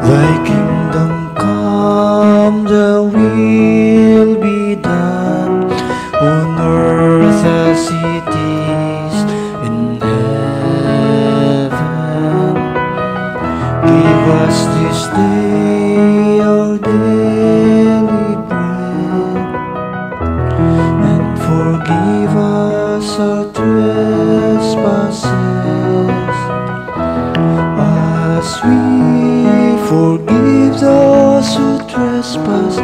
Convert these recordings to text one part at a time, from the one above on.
Thy kingdom come, thy will be done on earth as it is in heaven. Give us this day our daily bread, and forgive us our trespasses, as we forgive those who trespass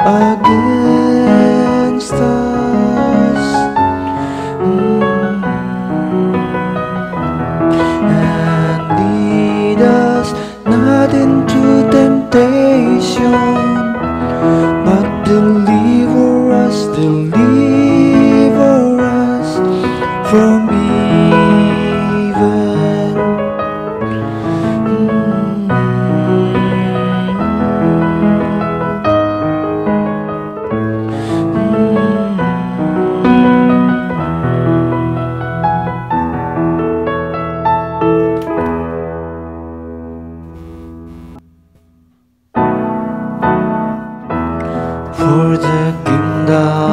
against us. And lead us not into temptation, but deliver us from evil. For the kingdom